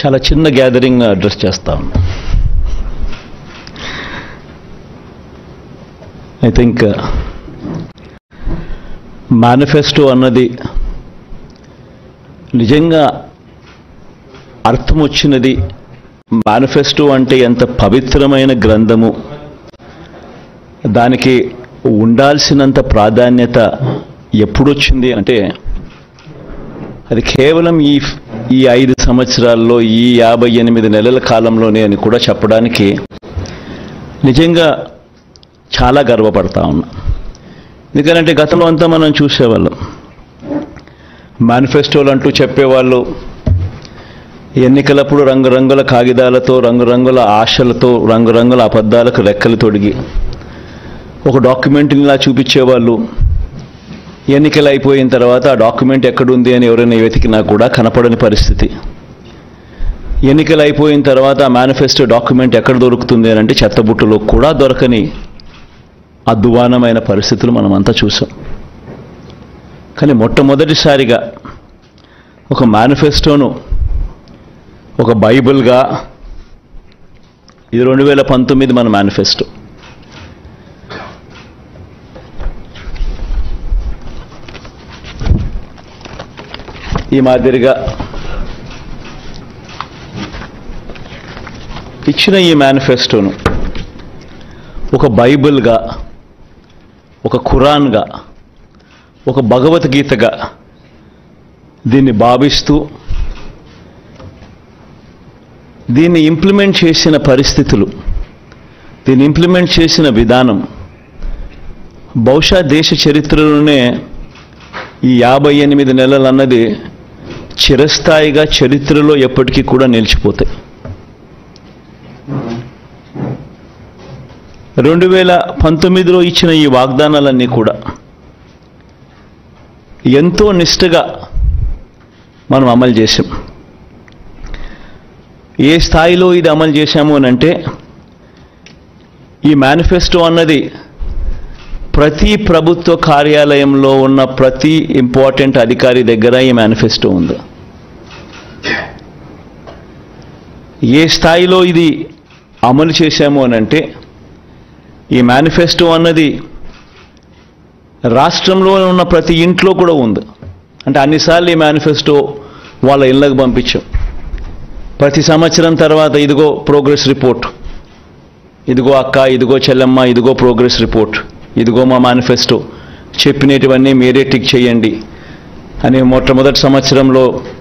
చాలా చిన్న gathering address చేస్తాం. ఐ థింక్ మేనిఫెస్టో అన్నది నిజంగా అర్థం వచ్చినది. మేనిఫెస్టో అంటే ఎంత పవిత్రమైన గ్రంథము, దానికి ఉండాల్సినంత ప్రాధాన్యత ఎప్పుడొచ్చింది అంటే అది కేవలం ఈ 5 సంవత్సరాల్లో, ఈ 58 నెలల కాలంలోనే అని కూడా చెప్పడానికి నిజంగా చాలా గర్వపడతా ఉన్నా. ఎందుకంటే గతంలో అంతా మనం చూసేవాళ్ళం, మేనిఫెస్టోలు అంటూ చెప్పేవాళ్ళు ఎన్నికలప్పుడు రంగురంగుల కాగితాలతో, రంగురంగుల ఆశలతో, రంగురంగుల అబద్ధాలకు రెక్కలు తొడిగి ఒక డాక్యుమెంట్నిలా చూపించేవాళ్ళు. ఎన్నికలు అయిపోయిన తర్వాత ఆ డాక్యుమెంట్ ఎక్కడుంది అని ఎవరైనా వెతికినా కూడా కనపడని పరిస్థితి. ఎన్నికలు అయిపోయిన తర్వాత ఆ మేనిఫెస్టో డాక్యుమెంట్ ఎక్కడ దొరుకుతుంది అని అంటే చెత్తబుట్టలో కూడా దొరకని అధ్వానమైన పరిస్థితులు మనమంతా చూసాం. కానీ మొట్టమొదటిసారిగా ఒక మేనిఫెస్టోను ఒక బైబిల్గా, ఇది 2019 మన మేనిఫెస్టో, ఈ మాదిరిగా ఇచ్చిన ఈ మేనిఫెస్టోను ఒక బైబిల్గా, ఒక ఖురాన్గా, ఒక భగవద్గీతగా దీన్ని భావిస్తూ దీన్ని ఇంప్లిమెంట్ చేసిన పరిస్థితులు, దీన్ని ఇంప్లిమెంట్ చేసిన విధానం బహుశా దేశ చరిత్రలోనే ఈ 58 నెలలు అన్నది చిరస్థాయిగా చరిత్రలో ఎప్పటికీ కూడా నిలిచిపోతాయి. 2019లో ఇచ్చిన ఈ వాగ్దానాలన్నీ కూడా ఎంతో నిష్ఠగా మనం అమలు చేశాం. ఏ స్థాయిలో ఇది అమలు చేశాము అని అంటే, ఈ మేనిఫెస్టో అన్నది ప్రతి ప్రభుత్వ కార్యాలయంలో ఉన్న ప్రతి ఇంపార్టెంట్ అధికారి దగ్గర ఈ మేనిఫెస్టో ఉంది. ఏ స్థాయిలో ఇది అమలు చేశాము అని అంటే, ఈ మేనిఫెస్టో అన్నది రాష్ట్రంలో ఉన్న ప్రతి ఇంట్లో కూడా ఉంది. అంటే అన్నిసార్లు ఈ మేనిఫెస్టో వాళ్ళ ఇళ్ళకు పంపించాం. ప్రతి సంవత్సరం తర్వాత ఇదిగో ప్రోగ్రెస్ రిపోర్ట్, ఇదిగో అక్క, ఇదిగో చెల్లెమ్మ, ఇదిగో ప్రోగ్రెస్ రిపోర్ట్, ఇదిగో మా మేనిఫెస్టో, చెప్పినటువన్నీ మీరే టిక్ చేయండి అని మొట్టమొదటి సంవత్సరంలో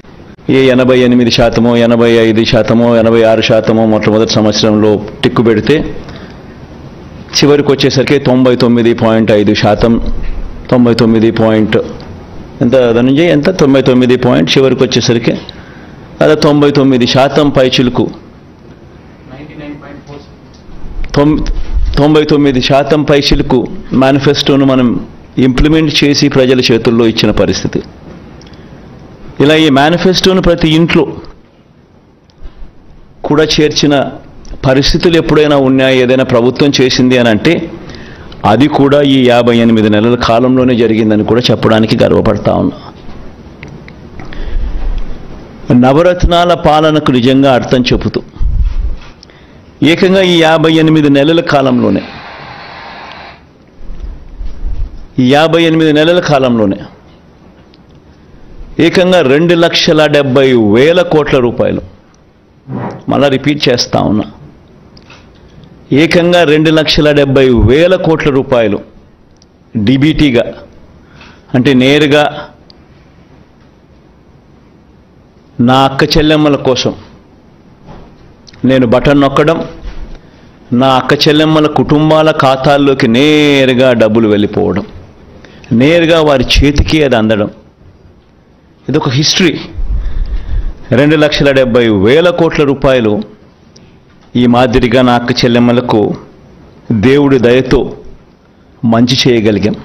88%, 85%, 86% మొట్టమొదటి సంవత్సరంలో టిక్కు పెడితే చివరికి వచ్చేసరికి 99.5%, 99 ఎంత ధనంజయ్, ఎంత 99 చివరికి వచ్చేసరికి అదే 99% పైచిలుకు, 99% పైచిలుకు మేనిఫెస్టోను మనం ఇంప్లిమెంట్ చేసి ప్రజల చేతుల్లో ఇచ్చిన పరిస్థితి. ఇలా ఈ మేనిఫెస్టోను ప్రతి ఇంట్లో కూడా చేర్చిన పరిస్థితులు ఎప్పుడైనా ఉన్నాయా, ఏదైనా ప్రభుత్వం చేసింది అని అంటే అది కూడా ఈ 58 నెలల కాలంలోనే జరిగిందని కూడా చెప్పడానికి గర్వపడతా ఉన్నా. నవరత్నాల పాలనకు నిజంగా అర్థం చెబుతూ ఏకంగా ఈ 58 నెలల కాలంలోనే, ఈ 58 నెలల కాలంలోనే ఏకంగా 2,70,000 కోట్ల రూపాయలు, మళ్ళా రిపీట్ చేస్తా ఉన్నా, ఏకంగా 2,70,000 కోట్ల రూపాయలు డిబిటీగా, అంటే నేరుగా నా అక్క చెల్లెమ్మల కోసం నేను బటన్ నొక్కడం, నా అక్క చెల్లెమ్మల కుటుంబాల ఖాతాల్లోకి నేరుగా డబ్బులు వెళ్ళిపోవడం, నేరుగా వారి చేతికి అది అందడం, ఇదొక హిస్టరీ. 2,70,000 కోట్ల రూపాయలు ఈ మాదిరిగా నా అక్క చెల్లెమ్మలకు దేవుడి దయతో మంచి చేయగలిగాం.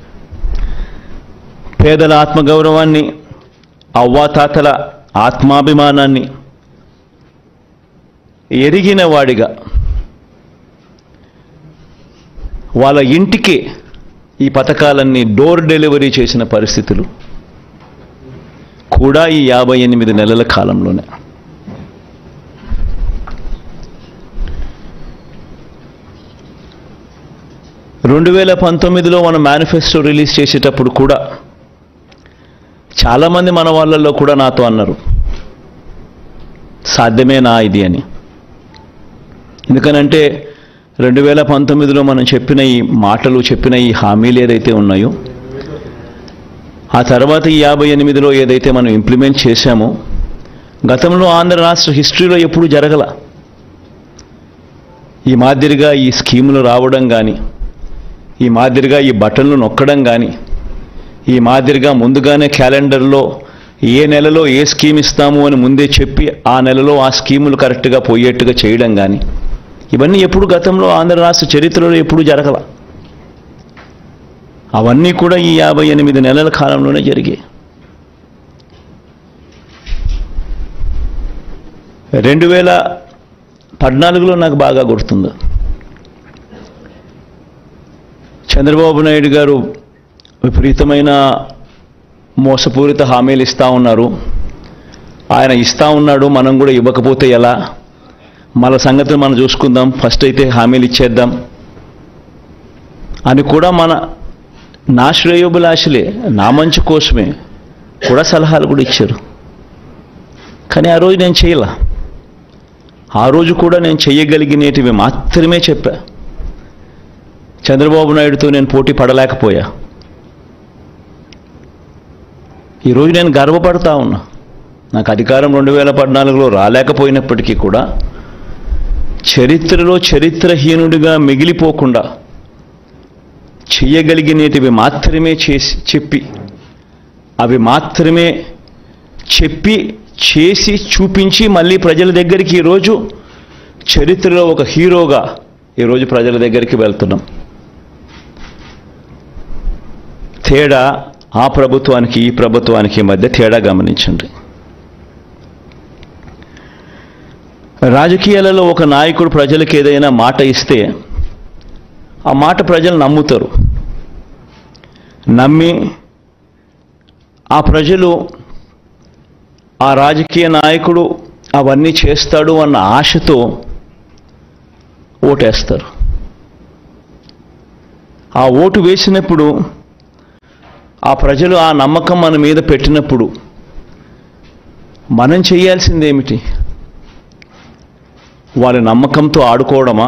పేదల ఆత్మగౌరవాన్ని, అవ్వాతాతల ఆత్మాభిమానాన్ని ఎరిగిన వాడిగా వాళ్ళ ఇంటికి ఈ పథకాలన్నీ డోర్ డెలివరీ చేసిన పరిస్థితులు కూడా ఈ 58 నెలల కాలంలోనే. 2019లో మనం మేనిఫెస్టో రిలీజ్ చేసేటప్పుడు కూడా చాలామంది మన వాళ్ళల్లో కూడా నాతో అన్నారు, సాధ్యమేనా ఇది అని. ఎందుకనంటే 2019లో మనం చెప్పిన ఈ మాటలు, చెప్పిన ఈ హామీలు ఏదైతే ఉన్నాయో, ఆ తర్వాత ఈ 58లో ఏదైతే మనం ఇంప్లిమెంట్ చేశామో, గతంలో ఆంధ్ర రాష్ట్ర హిస్టరీలో ఎప్పుడూ జరగల. ఈ మాదిరిగా ఈ స్కీములు రావడం కానీ, ఈ మాదిరిగా ఈ బటన్లు నొక్కడం కానీ, ఈ మాదిరిగా ముందుగానే క్యాలెండర్లో ఏ నెలలో ఏ స్కీమ్ ఇస్తాము అని ముందే చెప్పి ఆ నెలలో ఆ స్కీములు కరెక్ట్గా పోయేట్టుగా చేయడం కానీ, ఇవన్నీ ఎప్పుడు గతంలో ఆంధ్ర రాష్ట్ర చరిత్రలో ఎప్పుడూ జరగల. అవన్నీ కూడా ఈ 58 నెలల కాలంలోనే జరిగాయి. 2014లో నాకు బాగా గుర్తుంది, చంద్రబాబు నాయుడు గారు విపరీతమైన మోసపూరిత హామీలు ఇస్తూ ఉన్నారు. ఆయన ఇస్తూ ఉన్నాడు, మనం కూడా ఇవ్వకపోతే ఎలా, మన సంగతిని మనం చూసుకుందాం, ఫస్ట్ అయితే హామీలు ఇచ్చేద్దాం అని కూడా నా శ్రేయోభిలాషులే, నా మంచి కోసమే కూడా సలహాలు కూడా ఇచ్చారు. కానీ ఆ రోజు నేను చేయలే. ఆ రోజు కూడా నేను చేయగలిగినటివి మాత్రమే చెప్పా. చంద్రబాబు నాయుడుతో నేను పోటీ పడలేకపోయా. ఈరోజు నేను గర్వపడతా ఉన్నా. నాకు అధికారం 2014లో రాలేకపోయినప్పటికీ కూడా చరిత్రలో చరిత్రహీనుడిగా మిగిలిపోకుండా చేయగలిగినటివి మాత్రమే చెప్పి, అవి మాత్రమే చెప్పి చేసి చూపించి మళ్ళీ ప్రజల దగ్గరికి ఈరోజు చరిత్రలో ఒక హీరోగా ఈరోజు ప్రజల దగ్గరికి వెళ్తున్నాం. తేడా ఆ ప్రభుత్వానికి ఈ ప్రభుత్వానికి మధ్య తేడా గమనించండి. రాజకీయాలలో ఒక నాయకుడు ప్రజలకు ఏదైనా మాట ఇస్తే ఆ మాట ప్రజలు నమ్ముతారు. నమ్మి ఆ ప్రజలు ఆ రాజకీయ నాయకుడు అవన్నీ చేస్తాడు అన్న ఆశతో ఓటేస్తారు. ఆ ఓటు వేసినప్పుడు ఆ ప్రజలు ఆ నమ్మకం మన మీద పెట్టినప్పుడు మనం చేయాల్సిందేమిటి? వారి నమ్మకంతో ఆడుకోవడమా,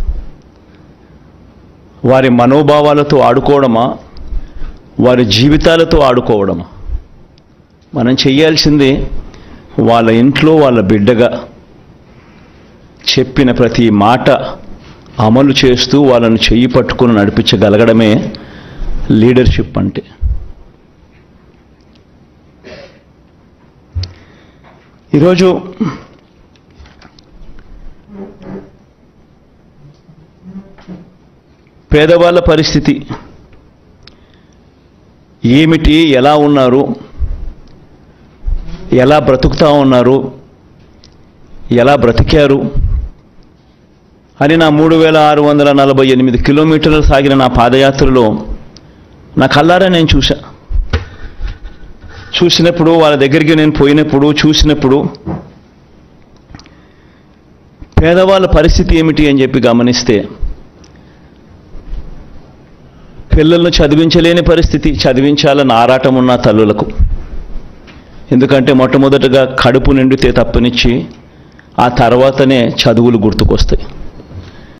వారి మనోభావాలతో ఆడుకోవడమా, వారి జీవితాలతో ఆడుకోవడమా? మనం చేయాల్సింది వాళ్ళ ఇంట్లో వాళ్ళ బిడ్డగా చెప్పిన ప్రతి మాట అమలు చేస్తూ వాళ్ళను చెయ్యి పట్టుకుని నడిపించగలగడమే లీడర్షిప్ అంటే. ఈరోజు పేదవాళ్ళ పరిస్థితి ఏమిటి, ఎలా ఉన్నారు, ఎలా బ్రతుకుతూ ఉన్నారు, ఎలా బ్రతికారు అని నా 3648 కిలోమీటర్లు సాగిన నా పాదయాత్రలో నా కళ్ళారా నేను చూసినప్పుడు, వాళ్ళ దగ్గరికి నేను పోయినప్పుడు, చూసినప్పుడు పేదవాళ్ళ పరిస్థితి ఏమిటి అని చెప్పి గమనిస్తే, పిల్లలను చదివించలేని పరిస్థితి, చదివించాలని ఆరాటం ఉన్న తల్లులకు. ఎందుకంటే మొట్టమొదటగా కడుపు నిండితే తప్పనిచ్చి ఆ తర్వాతనే చదువులు గుర్తుకొస్తాయి.